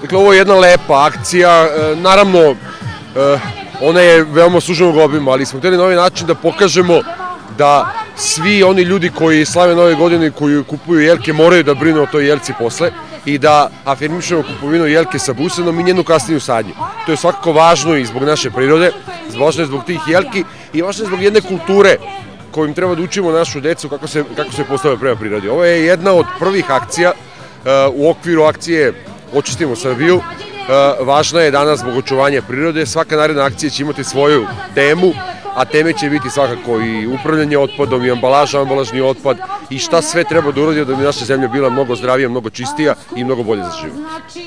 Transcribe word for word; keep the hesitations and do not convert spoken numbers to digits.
Dakle, ovo je jedna lepa akcija, naravno, ona je veoma suženog obima, ali smo hteli na ovaj način da pokažemo da svi oni ljudi koji slave nove godine i koji kupuju jelke moraju da brinu o toj jelci posle i da afirmišemo kupovinu jelke sa busenom i njenu kasniju sadnju. To je svakako važno i zbog naše prirode, važno je zbog tih jelki i važno je zbog jedne kulture kojim treba da učimo našu decu kako se, kako se postave prema prirodi. Ovo je jedna od prvih akcija u okviru akcije Očistimo Srbiju. Važna je danas zbog očuvanja prirode. Svaka naredna akcija će imati svoju temu, a teme će biti svakako i upravljanje otpadom i ambalaža, ambalažni otpad i šta sve treba da uradimo da bi naša zemlja bila mnogo zdravija, mnogo čistija i mnogo bolje za život.